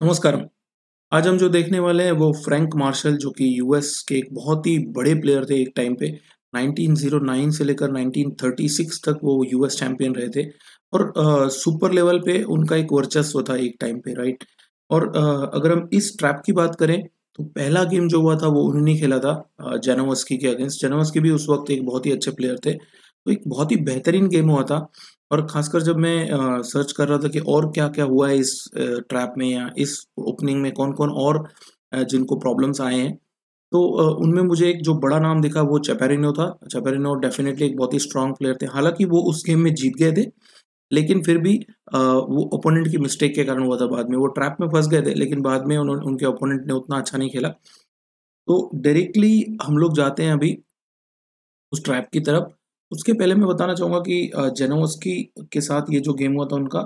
नमस्कार। आज हम जो देखने वाले हैं वो फ्रैंक मार्शल जो कि यूएस के एक बहुत ही बड़े प्लेयर थे एक टाइम पे। 1909 से लेकर 1936 तक वो यूएस चैंपियन रहे थे और सुपर लेवल पे उनका एक वर्चस्व था एक टाइम पे, राइट। और अगर हम इस ट्रैप की बात करें तो पहला गेम जो हुआ था वो उन्होंने खेला था जानोवस्की के अगेंस्ट। जानोवस्की भी उस वक्त एक बहुत ही अच्छे प्लेयर थे, तो एक बहुत ही बेहतरीन गेम हुआ था। और खासकर जब मैं सर्च कर रहा था कि और क्या-क्या हुआ है इस ट्रैप में या इस ओपनिंग में कौन-कौन और जिनको प्रॉब्लम्स आए हैं, तो उनमें मुझे एक जो बड़ा नाम दिखा वो चैपेरिनो था। चैपेरिनो डेफिनिटली एक बहुत ही स्ट्रॉन्ग प्लेयर थे। हालाँकि वो उस गेम में जीत गए थे, लेकिन फिर भी वो ओपोनेंट की मिस्टेक के कारण हुआ था बाद में। वो ट्रैप में फँस गए थे, लेकिन बाद में उनके ओपोनेंट ने उतना अच्छा नहीं खेला। तो डायरेक्टली हम लोग जाते हैं अभी उस ट्रैप की तरफ। उसके पहले मैं बताना चाहूँगा कि जेनोस्की के साथ ये जो गेम हुआ था उनका,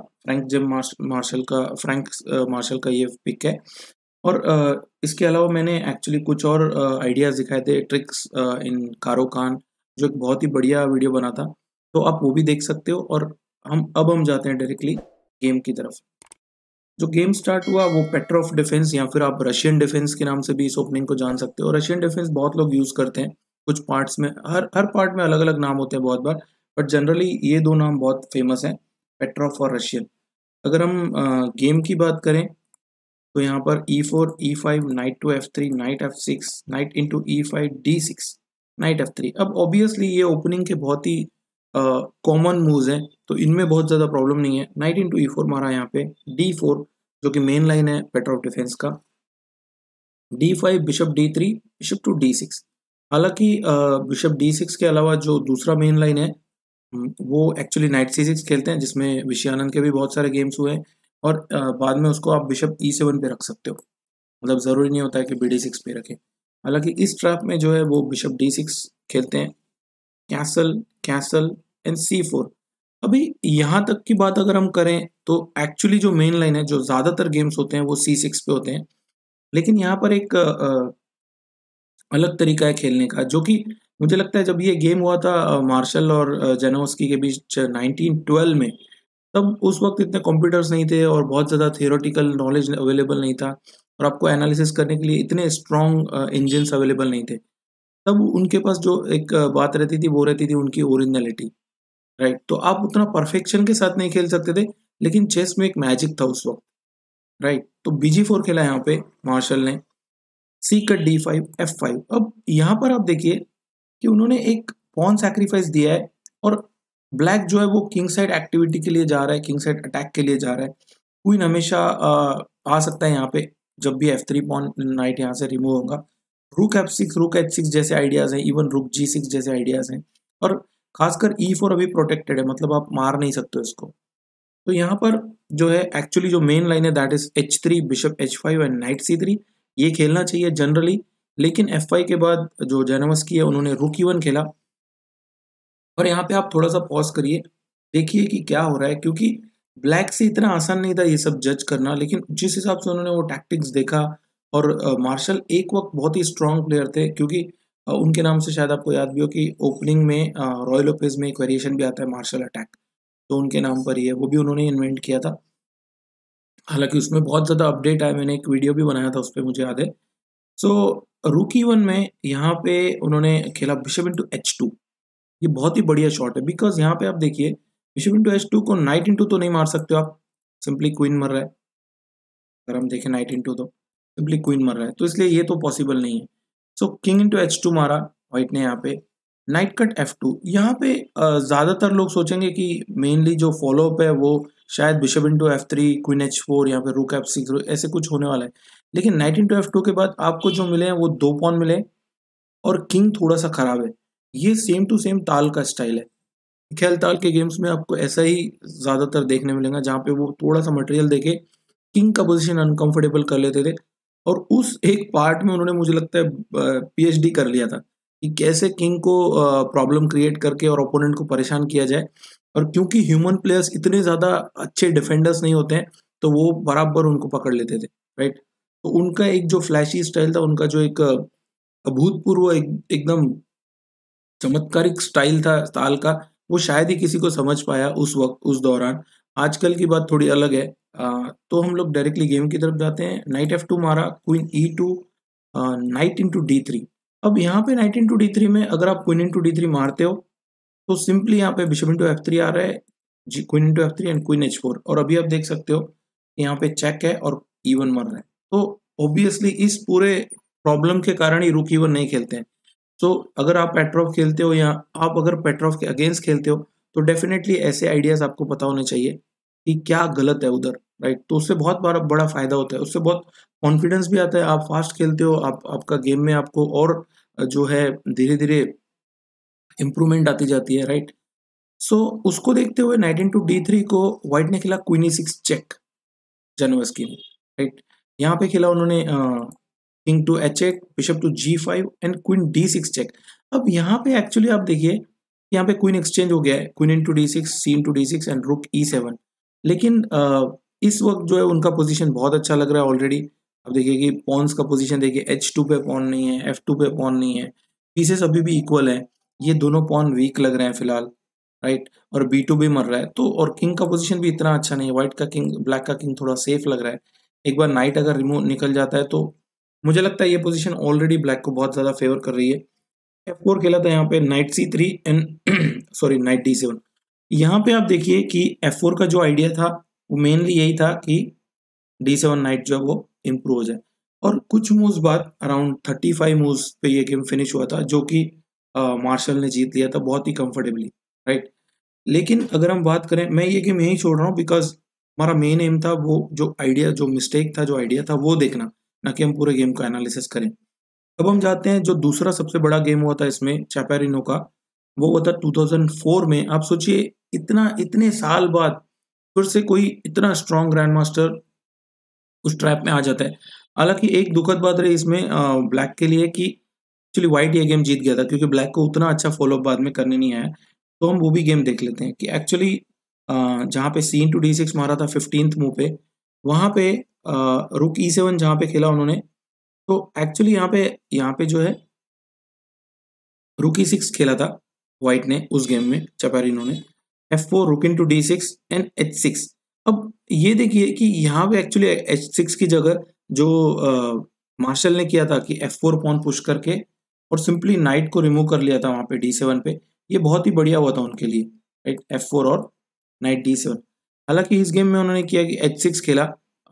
फ्रैंक मार्शल का ये पिक है। और इसके अलावा मैंने एक्चुअली कुछ और आइडियाज़ दिखाए थे, ट्रिक्स इन कारोकान, जो एक बहुत ही बढ़िया वीडियो बना था। तो आप वो भी देख सकते हो। और हम जाते हैं डायरेक्टली गेम की तरफ। जो गेम स्टार्ट हुआ वो पेट्रोव डिफेंस या फिर आप रशियन डिफेंस के नाम से भी इस ओपनिंग को जान सकते हो। रशियन डिफेंस बहुत लोग यूज़ करते हैं, कुछ पार्ट्स में, हर हर पार्ट में अलग-अलग नाम होते हैं बहुत बार, बट जनरली ये 2 नाम बहुत फेमस हैं, पेट्रोव और रशियन। अगर हम गेम की बात करें तो यहाँ पर E4, E5, knight to F3, knight F6, knight into E5, D6, knight F3। अब ऑब्वियसली ये ओपनिंग के बहुत ही कॉमन मूव्स हैं, तो इनमें बहुत ज़्यादा प्रॉब्लम नहीं है। नाइट इंटू E4 मारा यहाँ पे, D4 जो कि मेन लाइन है पेट्रोव डिफेंस का, D5, bishop D3, bishop to D6। हालांकि बिशप D6 के अलावा जो दूसरा मेन लाइन है, वो एक्चुअली नाइट C6 खेलते हैं, जिसमें विषयानंद के भी बहुत सारे गेम्स हुए हैं। और बाद में उसको आप बिशप E7 पे रख सकते हो, मतलब ज़रूरी नहीं होता है कि BD6 पे रखें। हालांकि इस ट्रैप में जो है वो बिशप D6 खेलते हैं, कैसल, कैसल एंड C4। अभी यहाँ तक की बात अगर हम करें तो एक्चुअली जो मेन लाइन है, जो ज़्यादातर गेम्स होते हैं वो C6 पे होते हैं। लेकिन यहाँ पर एक अलग तरीका है खेलने का, जो कि मुझे लगता है जब ये गेम हुआ था मार्शल और जानोस्की के बीच 1912 में, तब उस वक़्त इतने कंप्यूटर्स नहीं थे और बहुत ज़्यादा थियोरेटिकल नॉलेज अवेलेबल नहीं था और आपको एनालिसिस करने के लिए इतने स्ट्रॉन्ग इंजिन्स अवेलेबल नहीं थे। तब उनके पास जो एक बात रहती थी वो रहती थी उनकी ओरिजिनैलिटी, राइट? तो आप उतना परफेक्शन के साथ नहीं खेल सकते थे, लेकिन चेस में एक मैजिक था उस वक़्त, राइट? तो BG4 खेला यहाँ पे मार्शल ने, सी कट D5, F5। अब यहाँ पर आप देखिए कि उन्होंने एक पॉन सैक्रिफाइस दिया है और ब्लैक जो है वो किंग साइड एक्टिविटी के लिए जा रहा है, किंग साइड अटैक के लिए जा रहा है। क्वीन हमेशा आ सकता है यहाँ पे, जब भी F3 पॉन नाइट यहाँ से रिमूव होगा। रुक F6, रुक H6 जैसे आइडियाज हैं, इवन रुक G6 जैसे आइडियाज हैं। और खासकर E4 अभी प्रोटेक्टेड है, मतलब आप मार नहीं सकते इसको। तो यहाँ पर जो है एक्चुअली जो मेन लाइन है that is H3, bishop H5 and knight C3। ये खेलना चाहिए जनरली, लेकिन F5 के बाद जो जानोवस्की है उन्होंने रुक E1 खेला। और यहाँ पे आप थोड़ा सा पॉज करिए, देखिए कि क्या हो रहा है, क्योंकि ब्लैक से इतना आसान नहीं था ये सब जज करना, लेकिन जिस हिसाब से उन्होंने वो टैक्टिक्स देखा। और मार्शल एक वक्त बहुत ही स्ट्रांग प्लेयर थे, क्योंकि उनके नाम से शायद आपको याद भी हो कि ओपनिंग में रॉय लोपेज में एक वेरिएशन भी आता है मार्शल अटैक, तो उनके नाम पर ही है, वो भी उन्होंने इन्वेंट किया था। हालांकि उसमें बहुत ज़्यादा अपडेट आया, मैंने एक वीडियो भी बनाया था उस पर, मुझे याद है। सो रुक E1 में यहाँ पे उन्होंने खेला बिशप इंटू H2। ये बहुत ही बढ़िया शॉट है, बिकॉज यहाँ पे आप देखिए बिशप इंटू H2 को नाइट इंटू तो नहीं मार सकते हो आप, सिंपली क्वीन मर रहा है। अगर हम देखें नाइट इंटू तो सिंपली क्वीन मर रहा है, तो इसलिए ये तो पॉसिबल नहीं है। सो किंग इंटू H2 मारा व्हाइट ने यहाँ पे, नाइट कट F2। यहाँ पे ज़्यादातर लोग सोचेंगे कि मेनली जो फॉलोअप है वो शायद bishop into F3, queen H4 या फिर रुक F6 ऐसे कुछ होने वाला है। लेकिन नाइट इंटू F2 के बाद आपको जो मिले हैं वो 2 पॉन मिले और किंग थोड़ा सा खराब है। ये सेम टू सेम ताल का स्टाइल है। खेल ताल के गेम्स में आपको ऐसा ही ज़्यादातर देखने मिलेगा, जहाँ पे वो थोड़ा सा मटेरियल देके किंग का पोजीशन अनकंफर्टेबल कर लेते थे। और उस एक पार्ट में उन्होंने मुझे लगता है PhD कर लिया था कि कैसे किंग को प्रॉब्लम क्रिएट करके और ओपोनेंट को परेशान किया जाए। और क्योंकि ह्यूमन प्लेयर्स इतने ज़्यादा अच्छे डिफेंडर्स नहीं होते हैं, तो वो बराबर उनको पकड़ लेते थे, राइट। तो उनका एक जो फ्लैशी स्टाइल था, उनका जो एक अभूतपूर्व एकदम चमत्कारिक स्टाइल था ताल का, वो शायद ही किसी को समझ पाया उस वक्त, उस दौरान। आजकल की बात थोड़ी अलग है। तो हम लोग डायरेक्टली गेम की तरफ जाते हैं। नाइट F2 मारा, queen E2, night into D3। अब यहाँ पे नाइट इंटू D3 में अगर आप क्वीन इंटू D3 मारते हो तो सिंपली यहाँ पे बिशप इंटू F3 आ रहा है, queen into F3 and queen H4। और अभी आप देख सकते हो यहाँ पे चेक है और E1 मर रहा है। तो ऑब्वियसली इस पूरे प्रॉब्लम के कारण ही रुक E1 नहीं खेलते हैं। सो अगर आप पेट्रोव खेलते हो या आप अगर पेट्रोव के अगेंस्ट खेलते हो तो डेफिनेटली ऐसे आइडियाज आपको पता होने चाहिए कि क्या गलत है उधर, राइट। तो उससे बहुत बड़ा फायदा होता है, उससे बहुत कॉन्फिडेंस भी आता है। आप फास्ट खेलते हो, आपका गेम में आपको और जो है धीरे धीरे इम्प्रूवमेंट आती जाती है, राइट। सो उसको देखते हुए नाइट इंटू D3 को व्हाइट ने खेला क्वीन E6 चेक, जानोवस्की ने, राइट। यहाँ पे खेला उन्होंने king to H8, bishop to G5 and queen D6 check. अब यहाँ पे एक्चुअली आप देखिए यहाँ पे क्वीन एक्सचेंज हो गया है, queen into D6, C into D6 and rook E7। लेकिन इस वक्त जो है उनका पोजीशन बहुत अच्छा लग रहा है ऑलरेडी। अब देखिए कि पॉन्स का पोजीशन देखिए, H2 पे पॉन नहीं है, F2 पे पॉन नहीं है, पीसेस अभी भी इक्वल है, ये दोनों पॉन वीक लग रहे हैं फिलहाल, राइट। और B2 भी मर रहा है, तो और किंग का पोजीशन भी इतना अच्छा नहीं है, व्हाइट का किंग, ब्लैक का किंग थोड़ा सेफ लग रहा है। एक बार नाइट अगर रिमूव निकल जाता है तो मुझे लगता है ये पोजीशन ऑलरेडी ब्लैक को बहुत ज्यादा फेवर कर रही है। F4 खेला था यहाँ पे night C3 and sorry night D7। यहाँ पे आप देखिए कि F4 का जो आइडिया था वो मेनली यही था कि D7 नाइट जो है वो इम्प्रूव हो जाए। और कुछ मूव्स बाद अराउंड 35 मूव्स पे ये गेम फिनिश हुआ था, जो कि मार्शल ने जीत लिया था बहुत ही कंफर्टेबली, राइट। लेकिन अगर हम बात करें, मैं ये गेम यही छोड़ रहा हूँ बिकॉज हमारा मेन एम था वो जो आइडिया, जो मिस्टेक था, जो आइडिया था वो देखना, ना कि हम पूरे गेम का एनालिसिस करें। अब हम जाते हैं जो दूसरा सबसे बड़ा गेम हुआ था इसमें चैपेरिनो का, वो हुआ था 2004 में। आप सोचिए इतने साल बाद फिर से कोई इतना स्ट्रॉन्ग ग्रैंड मास्टर उस ट्रैप में आ जाता है। हालांकि एक दुखद बात रही इसमें ब्लैक के लिए कि एक्चुअली व्हाइट ये गेम जीत गया था, क्योंकि ब्लैक को उतना अच्छा फॉलो बाद में करने नहीं आया। तो हम वो भी गेम देख लेते हैं कि एक्चुअली जहाँ पे सी इंटू D6 मारा था 15th मूव पे, वहाँ पे रुक E7 जहाँ पे खेला उन्होंने, तो एक्चुअली यहाँ पे जो है रुक E6 खेला था व्हाइट ने उस गेम में, चैपेरिनो ने F4 रुक इंटू D6 एंड H6। अब ये देखिए कि यहाँ पे एक्चुअली H6 की जगह जो मार्शल ने किया था कि F4 पॉन पुश करके और सिंपली नाइट को रिमूव कर लिया था वहां पे D7 पे, ये बहुत ही बढ़िया हुआ था उनके लिए, राइट। F4 और नाइट D7। हालांकि इस गेम में उन्होंने किया कि H6 खेला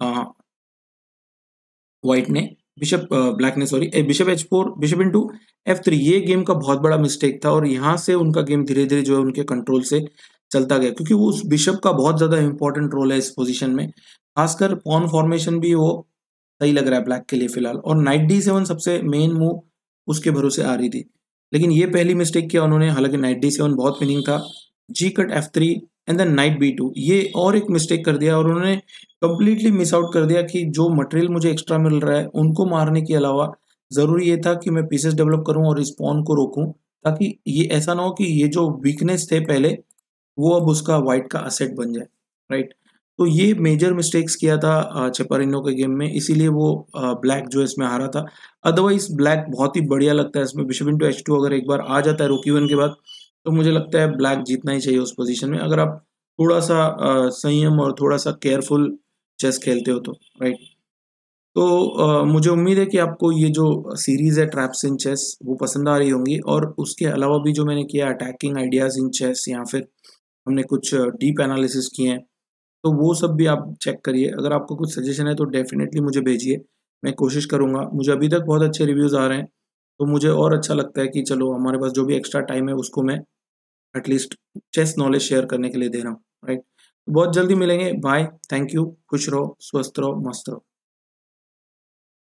व्हाइट ने, ब्लैक ने sorry, bishop H4, bishop into F3। ये गेम का बहुत बड़ा मिस्टेक था और यहाँ से उनका गेम धीरे धीरे जो है उनके कंट्रोल से चलता गया, क्योंकि वो उस बिशप का बहुत ज्यादा इंपॉर्टेंट रोल है इस पोजीशन में। खासकर पॉन फॉर्मेशन भी वो सही लग रहा है ब्लैक के लिए फिलहाल, और नाइट D7 सबसे मेन मूव उसके भरोसे आ रही थी। लेकिन ये पहली मिस्टेक किया उन्होंने, हालांकि नाइट D7 बहुत विनिंग था। G cut F3 and then knight B2, ये और एक मिस्टेक कर दिया और उन्होंने कंप्लीटली मिस आउट कर दिया कि जो मटेरियल मुझे एक्स्ट्रा मिल रहा है उनको मारने के अलावा जरूरी ये था कि मैं पीसेस डेवलप करूं और स्पॉन को रोकूं, ताकि ये ऐसा ना हो कि ये जो वीकनेस थे पहले वो अब उसका व्हाइट का असेट बन जाए, राइट। तो ये मेजर मिस्टेक्स किया था चेपारिनो के गेम में, इसीलिए वो ब्लैक जो इसमें हारा था। अदरवाइज ब्लैक बहुत ही बढ़िया लगता है इसमें। बिशप इंटू H2 अगर एक बार आ जाता है रुक E1 के बाद, तो मुझे लगता है ब्लैक जीतना ही चाहिए उस पोजीशन में, अगर आप थोड़ा सा संयम और थोड़ा सा केयरफुल चेस खेलते हो तो, राइट। तो मुझे उम्मीद है कि आपको ये जो सीरीज है ट्रैप्स इन चेस वो पसंद आ रही होंगी, और उसके अलावा भी जो मैंने किया अटैकिंग आइडियाज इन चेस, या फिर हमने कुछ डीप एनालिसिस किए हैं, तो वो सब भी आप चेक करिए। अगर आपको कुछ सजेशन है तो डेफिनेटली मुझे भेजिए, मैं कोशिश करूंगा। मुझे अभी तक बहुत अच्छे रिव्यूज़ आ रहे हैं, तो मुझे और अच्छा लगता है कि चलो हमारे पास जो भी एक्स्ट्रा टाइम है उसको मैं एटलीस्ट चेस नॉलेज शेयर करने के लिए दे रहा हूँ, राइट। बहुत जल्दी मिलेंगे, बाय, थैंक यू, खुश रहो, स्वस्थ रहो, मस्त रहो।